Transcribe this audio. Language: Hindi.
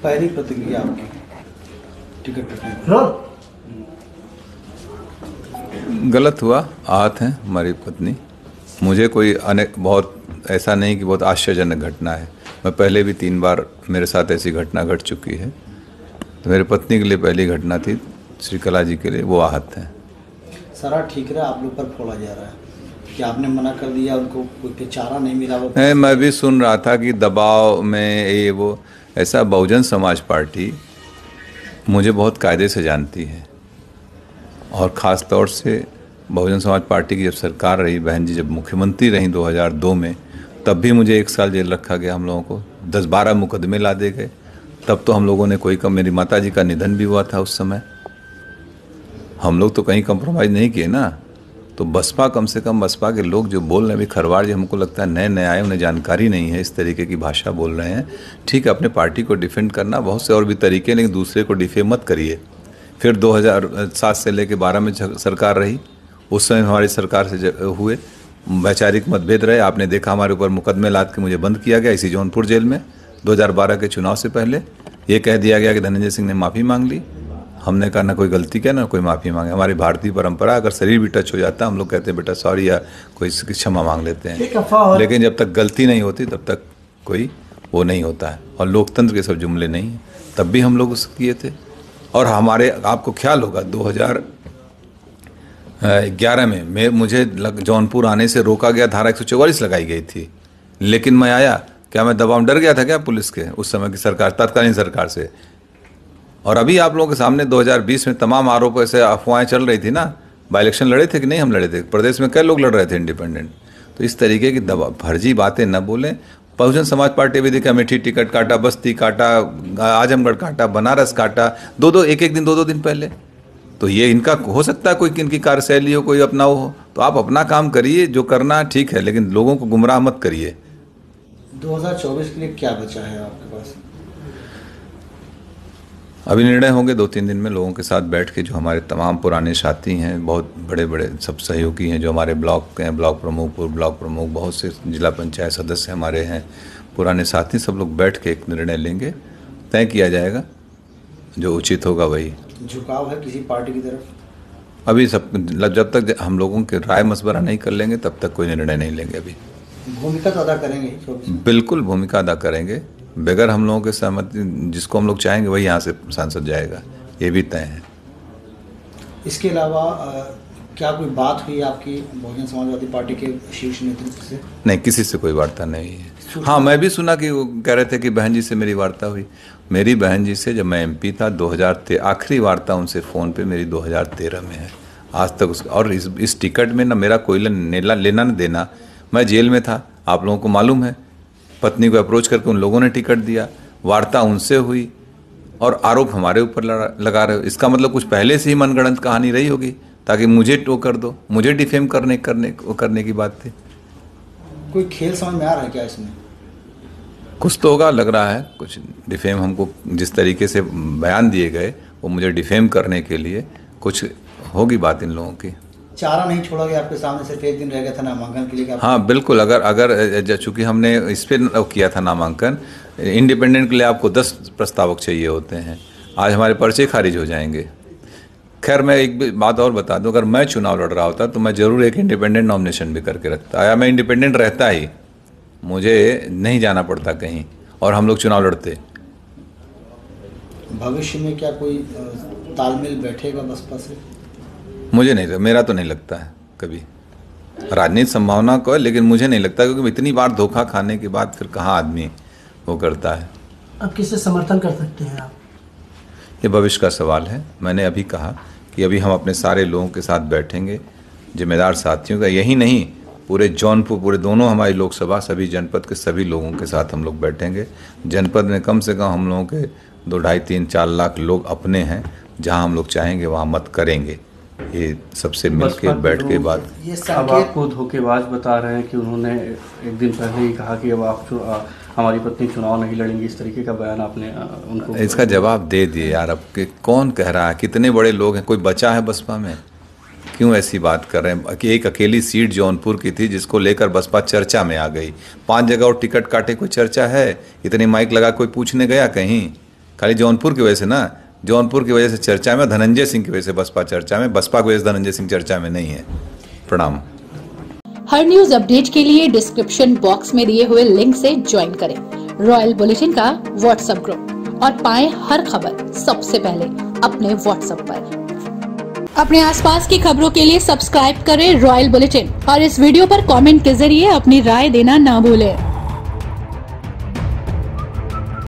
पहली प्रतिक्रिया आपकी टिकट कटने गलत हुआ, आहत हैं हमारी पत्नी। मुझे कोई बहुत ऐसा नहीं कि बहुत आश्चर्यजनक घटना है। मैं पहले भी 3 बार मेरे साथ ऐसी घटना घट चुकी है। तो मेरी पत्नी के लिए पहली घटना थी, श्रीकला जी के लिए वो आहत हैं। सारा ठीक रहा, आप लोग पर फोड़ा जा रहा है कि आपने मना कर दिया, उनको कोई चारा नहीं मिला। वो मैं भी सुन रहा था कि दबाव में ये वो ऐसा। बहुजन समाज पार्टी मुझे बहुत कायदे से जानती है, और ख़ास तौर से बहुजन समाज पार्टी की जब सरकार रही, बहन जी जब मुख्यमंत्री रहीं 2002 में, तब भी मुझे 1 साल जेल रखा गया। हम लोगों को 10-12 मुकदमे ला दे गए। तब तो हम लोगों ने कोई कम, मेरी माता जी का निधन भी हुआ था उस समय। हम लोग तो कहीं कंप्रोमाइज़ नहीं किए ना। तो बसपा, कम से कम बसपा के लोग जो बोल रहे हैं, अभी खरवाड़ जी हमको लगता है नए नए आए, उन्हें जानकारी नहीं है, इस तरीके की भाषा बोल रहे हैं। ठीक है, अपने पार्टी को डिफेंड करना बहुत से और भी तरीके, लेकिन दूसरे को डिफेम मत करिए। फिर 2007 से लेकर 12 में सरकार रही, उस समय हमारी सरकार से हुए वैचारिक मतभेद रहे। आपने देखा हमारे ऊपर मुकदमे लाद के मुझे बंद किया गया इसी जौनपुर जेल में 2012 के चुनाव से पहले। ये कह दिया गया कि धनंजय सिंह ने माफ़ी मांग ली। हमने कहा ना कोई गलती किया ना कोई माफ़ी मांगे। हमारी भारतीय परंपरा, अगर शरीर भी टच हो जाता है हम लोग कहते हैं बेटा सॉरी, या कोई क्षमा मांग लेते हैं। लेकिन जब तक गलती नहीं होती तब तक कोई वो नहीं होता है। और लोकतंत्र के सब जुमले नहीं हैं। तब भी हम लोग उसको किए थे। और हमारे, आपको ख्याल होगा 2011 में मुझे जौनपुर आने से रोका गया, धारा 144 लगाई गई थी। लेकिन मैं आया। क्या मैं दबाव डर गया था क्या पुलिस के उस समय की सरकार, तत्कालीन सरकार से? और अभी आप लोगों के सामने 2020 में तमाम आरोप ऐसे अफवाहें चल रही थी ना। बाई इलेक्शन लड़े थे कि नहीं? हम लड़े थे। प्रदेश में कई लोग लड़ रहे थे इंडिपेंडेंट। तो इस तरीके की फर्जी बातें न बोलें। बहुजन समाज पार्टी भी देखा, अमेठी टिकट काटा, बस्ती काटा, आजमगढ़ काटा, बनारस काटा, 2-2 एक-एक दिन 2-2 दिन पहले। तो ये इनका हो सकता है कोई इनकी कार्यशैली हो, कोई अपना हो। तो आप अपना काम करिए, जो करना ठीक है, लेकिन लोगों को गुमराह मत करिए। 2024 के लिए क्या बचा है आपके पास? अभी निर्णय होंगे 2-3 दिन में लोगों के साथ बैठ के। जो हमारे तमाम पुराने साथी हैं, बहुत बड़े बड़े सब सहयोगी हैं, जो हमारे ब्लॉक के हैं, ब्लॉक प्रमुख, पूर्व ब्लॉक प्रमुख, बहुत से जिला पंचायत सदस्य हमारे हैं, पुराने साथी, सब लोग बैठ के एक निर्णय लेंगे। तय किया जाएगा, जो उचित होगा वही। झुकाव है किसी पार्टी की तरफ? अभी सब, जब तक हम लोगों के राय मशवरा नहीं कर लेंगे तब तक कोई निर्णय नहीं लेंगे। अभी भूमिका तो अदा करेंगे? बिल्कुल भूमिका अदा करेंगे। बगैर हम लोगों के सहमति, जिसको हम लोग चाहेंगे वही यहाँ से सांसद जाएगा, ये भी तय है। इसके अलावा क्या कोई बात हुई आपकी बहुजन समाजवादी पार्टी के शीर्ष नेतृत्व से? नहीं, किसी से कोई वार्ता नहीं है। हाँ, मैं भी सुना कि वो कह रहे थे कि बहन जी से मेरी वार्ता हुई। मेरी बहन जी से जब मैं MP था 2013, आखिरी वार्ता उनसे फ़ोन पे मेरी 2013 में है। आज तक और इस टिकट में ना मेरा कोई लेना न देना। मैं जेल में था, आप लोगों को मालूम है। पत्नी को अप्रोच करके उन लोगों ने टिकट दिया, वार्ता उनसे हुई, और आरोप हमारे ऊपर लगा रहे हो। इसका मतलब कुछ पहले से ही मनगढ़ंत कहानी रही होगी, ताकि मुझे टो कर दो, मुझे डिफेम करने की बात थी। कोई खेल समझ में आ रहा है क्या इसमें? कुछ तो होगा, लग रहा है कुछ डिफेम। हमको जिस तरीके से बयान दिए गए वो मुझे डिफेम करने के लिए कुछ होगी बात इन लोगों की। चारा नहीं छोड़ा गया आपके सामने, सिर्फ 1 दिन रह गया था नामांकन के लिए? हाँ बिल्कुल। अगर चूँकि हमने इस पर किया था नामांकन, इंडिपेंडेंट के लिए आपको 10 प्रस्तावक चाहिए होते हैं। आज हमारे पर्चे खारिज हो जाएंगे। खैर, मैं एक बात और बता दूं, अगर मैं चुनाव लड़ रहा होता तो मैं ज़रूर एक इंडिपेंडेंट नॉमिनेशन भी करके रखता। आया मैं इंडिपेंडेंट रहता ही, मुझे नहीं जाना पड़ता कहीं, और हम लोग चुनाव लड़ते। भविष्य में क्या कोई तालमेल बैठेगा बसपा से? मुझे नहीं, मेरा तो नहीं लगता है कभी। राजनीति संभावना को है, लेकिन मुझे नहीं लगता, क्योंकि इतनी बार धोखा खाने के बाद फिर कहाँ आदमी वो करता है। अब किससे समर्थन कर सकते हैं आप? ये भविष्य का सवाल है। मैंने अभी कहा कि अभी हम अपने सारे लोगों के साथ बैठेंगे, जिम्मेदार साथियों का, यही नहीं पूरे जौनपुर, पूरे दोनों हमारी लोकसभा, सभी जनपद के सभी लोगों के साथ हम लोग बैठेंगे। जनपद में कम से कम हम लोगों के 2, 2.5, 3, 4 लाख लोग अपने हैं। जहां हम लोग चाहेंगे वहां मत करेंगे। ये सबसे मिलके बैठ के बात। अब आपको धोखेबाज बता रहे हैं कि उन्होंने एक दिन पहले ही कहा कि अब आप हमारी पत्नी चुनाव नहीं लड़ेंगी, इस तरीके का बयान आपने उनको? इसका जवाब दे दिए यार। अब कौन कह रहा है? कितने बड़े लोग हैं, कोई बचा है बसपा में? क्यों ऐसी बात कर रहे हैं कि एक अकेली सीट जौनपुर की थी जिसको लेकर बसपा चर्चा में आ गई। 5 जगह और टिकट काटे, कोई चर्चा है? इतनी माइक लगा कोई पूछने गया कहीं? खाली जौनपुर की वजह से ना, जौनपुर की वजह से चर्चा में, धनंजय सिंह की वजह से बसपा चर्चा में, बसपा की वजह से धनंजय सिंह चर्चा में नहीं है। प्रणाम। हर न्यूज अपडेट के लिए डिस्क्रिप्शन बॉक्स में दिए हुए लिंक से ज्वाइन करें रॉयल बुलेटिन का व्हाट्सएप ग्रुप और पाएं हर खबर सबसे पहले अपने व्हाट्सएप पर। अपने आसपास की खबरों के लिए सब्सक्राइब करें रॉयल बुलेटिन और इस वीडियो पर कमेंट के जरिए अपनी राय देना ना भूलें।